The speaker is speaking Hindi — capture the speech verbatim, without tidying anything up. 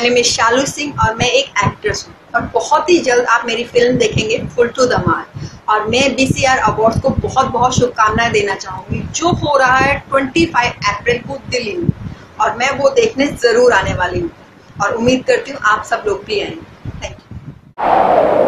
नेम इज शालू सिंह और मैं एक एक्ट्रेस हूँ और बहुत ही जल्द आप मेरी फिल्म देखेंगे फुल टू धमाल। और मैं बीसीआर अवार्ड्स को बहुत बहुत शुभकामनाएं देना चाहूँगी जो हो रहा है पच्चीस अप्रैल को दिल्ली में, और मैं वो देखने ज़रूर आने वाली हूँ और उम्मीद करती हूँ आप सब लोग भी आएंगे। Thank you.